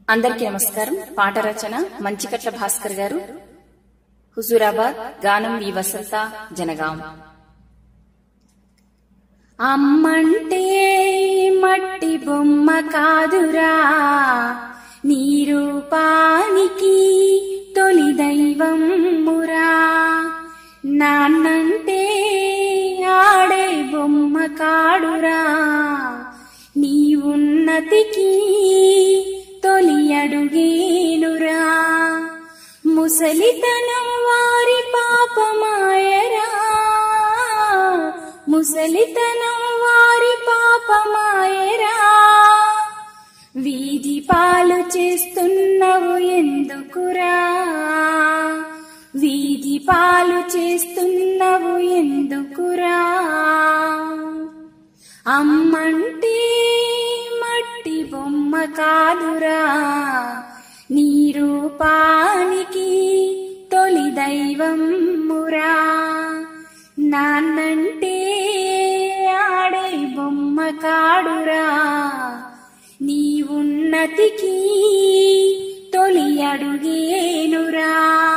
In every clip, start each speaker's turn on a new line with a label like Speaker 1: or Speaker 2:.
Speaker 1: అందరికీ నమస్కారం. పాట రచన మంచికట్ల భాస్కర్ గారు, హుజూరాబాద్. గానం వి వసంత, జనగాం.
Speaker 2: అమ్మంటే మట్టి బొమ్మ కాదురా, నీ రూపానికి తొలి దైవం మురా. నాన్నంటే ఆడే బొమ్మ కాడురా, నీ ఉన్నతికి తొలి అడుగేనురా. ముసలితనం వారి పాపమాయరా, ముసలితనం వారి పాపమాయరా. వీధి పాలు చేస్తున్నవు ఎందుకురా, వీధి పాలు చేస్తున్నవు ఎందుకురా. అమ్మంటే మట్టి బొమ్మ కాదురా, నీ రూపానికి తొలి దైవం మురా. నాన్నంటే ఆడే బొమ్మ కాడురా, నీ ఉన్నతికి తొలి అడుగేనురా.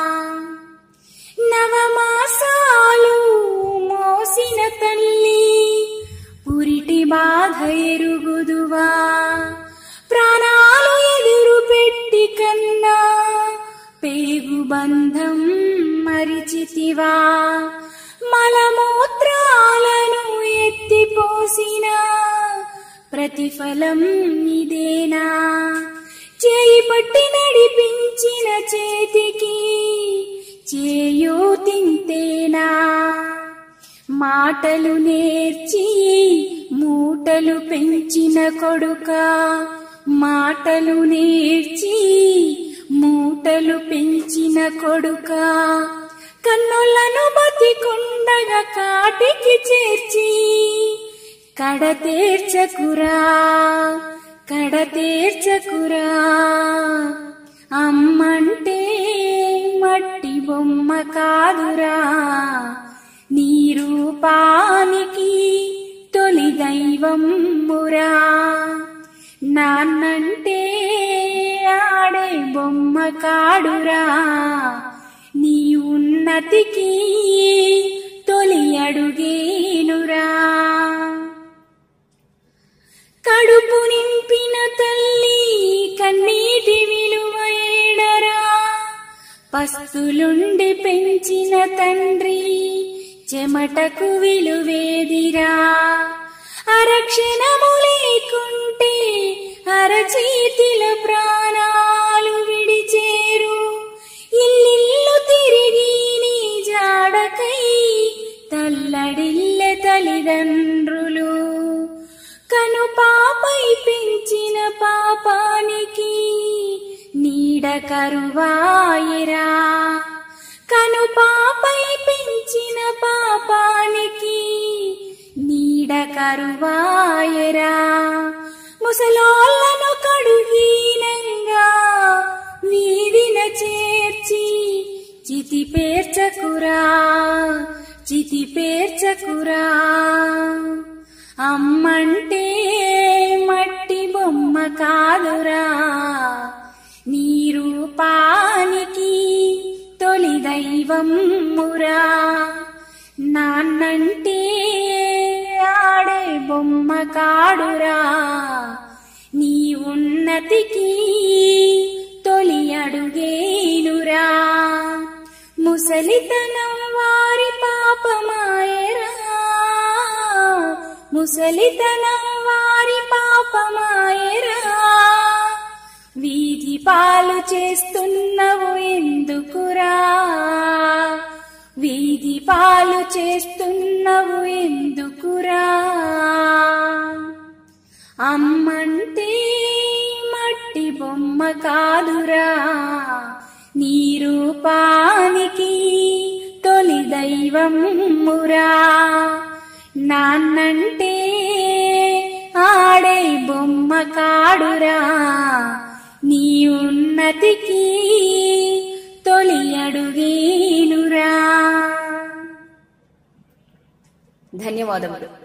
Speaker 2: నవమాసాలు మోసిన తల్లి పురిటి బాధ ఎరుగుదువా. ప్రాణాలు ఎదురు పెట్టి కన్నా పేగు బంధం మరిచితివా. మలమూత్రాలను ఎత్తిపోసిన ప్రతిఫలం ఇదేనా. చేయి పట్టి నడిపించిన చేతికి చేయూతింతేనా. మాటలు నేర్చి మూటలు పెంచిన కొడుకా, మాటలు నేర్చి మూటలు పెంచిన కొడుకా. కన్నులను బతికుండగా కాటికి చేర్చి కడతేర్చకురా, కడతేర్చకురా. అమ్మంటే మట్టి బొమ్మ కాదురా, నీ రూపానికి తొలి దైవం మురా. నాన్నంటే ఆడే బొమ్మ కాడురా, నీ ఉన్నతికి తొలి అడుగేనురా. కడుపు నింపిన తల్లి కన్నీటి విలువ ఏడరా. పస్తులుండి పెంచిన తండ్రి చెమటకు విలువేదిరా. అరక్షణము లేకుంటే అరచేతిల ప్రాణాలు విడిచేరు. ఇల్లిల్లు తిరిగి నీ జాడకై తల్లడిల్లె తల్లిదండ్రులు. కను పాపై పెంచిన పాపానికి నీడ కరువాయరా. కను పాపై పెంచిన పాపానికి నీడ కరువాయరా. ముసలోళ్ళను కడుహీనంగా వీధిన చేర్చి చితి పేర్చకురా, చితి పేర్చకురా. అమ్మంటే మట్టి బొమ్మ కాదురా, నీ రూపానికి తొలి దైవం మురా. నాన్నంటే ఆడే బొమ్మ కాడురా, నీ ఉన్నతికి తొలి అడుగేనురా. ముసలితనం వారి పాపమాయరా, ముసలితనం వారి పాపమాయరా. వీధి పాలు చేస్తున్నవు ఎందుకురా, వీధి పాలు చేస్తున్నవు ఎందుకురా. అమ్మంటే మట్టి బొమ్మ కాదురా, నీ రూపానికి తొలి దైవం మురా. నాన్నంటే ఆడే బొమ్మ కాడురా, నీ ఉన్నతికి తొలి అడుగేనురా.
Speaker 1: ధన్యవాదములు.